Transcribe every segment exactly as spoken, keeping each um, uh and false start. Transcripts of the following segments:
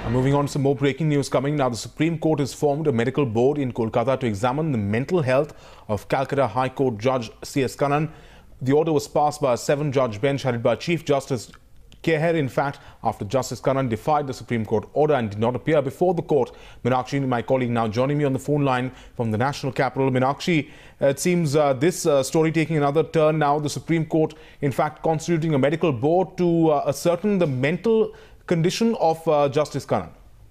Moving on to some more breaking news coming now. The Supreme Court has formed a medical board in Kolkata to examine the mental health of Calcutta High Court Judge C S Kannan. The order was passed by a seven-judge bench headed by Chief Justice Keher, in fact, after Justice Kannan defied the Supreme Court order and did not appear before the court. Meenakshi, my colleague, now joining me on the phone line from the national capital. Meenakshi, it seems uh, this uh, story taking another turn now. The Supreme Court, in fact, constituting a medical board to uh, ascertain the mental condition of uh, Justice Kannan.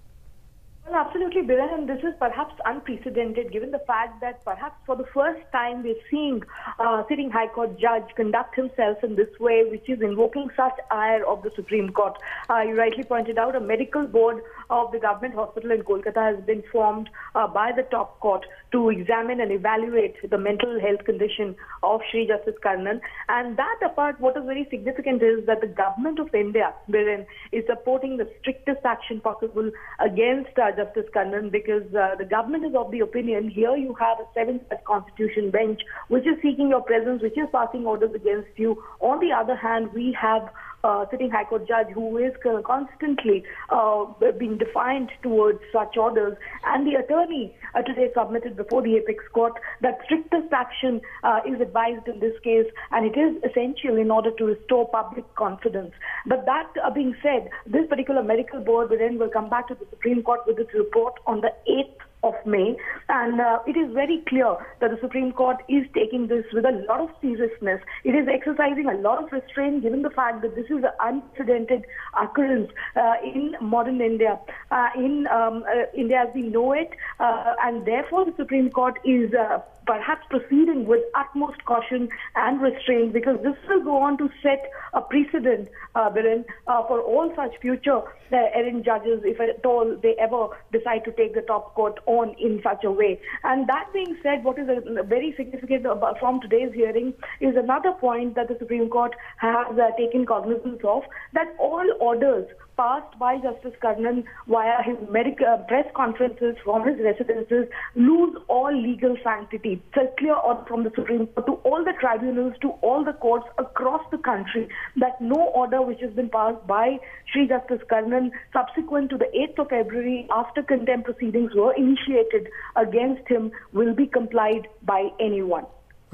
Well, absolutely, Biren, and this is perhaps unprecedented given the fact that perhaps for the first time we're seeing a sitting High Court judge conduct himself in this way, which is invoking such ire of the Supreme Court. Uh, you rightly pointed out, a medical board of the government hospital in Kolkata has been formed uh, by the top court to examine and evaluate the mental health condition of Shri Justice Kannan. And that apart, what is very significant is that the government of India, Biren, is supporting the strictest action possible against uh, Justice Kannan, because uh, the government is of the opinion here you have a seven-judge constitution bench which is seeking your presence, which is passing orders against you. On the other hand, we have Uh, sitting High Court judge who is constantly uh, being defiant towards such orders, and the attorney uh, today submitted before the apex court that strictest action uh, is advised in this case, and it is essential in order to restore public confidence. But that uh, being said, this particular medical board then will come back to the Supreme Court with its report on the eighth of May, and uh, it is very clear that the Supreme Court is taking this with a lot of seriousness. It is exercising a lot of restraint given the fact that this is an unprecedented occurrence uh, in modern India, uh, in um, uh, India as we know it, uh, and therefore the Supreme Court is uh, perhaps proceeding with utmost caution and restraint, because this will go on to set a precedent, uh, Biren, uh, for all such future uh, errant judges, if at all they ever decide to take the top court on in such a way. And that being said, what is a, very significant about, from today's hearing is another point that the Supreme Court has uh, taken cognizance of, that all orders passed by Justice Kannan via his medical uh, press conferences from his residences lose all legal sanctity. It's a clear order from the Supreme Court to all the tribunals, to all the courts across the country, that no order which has been passed by Shri Justice Kannan subsequent to the eighth of February, after contempt proceedings were initiated against him, will be complied by anyone.